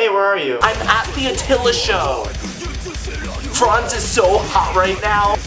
Hey, where are you? I'm at the Attila show. Franz is so hot right now.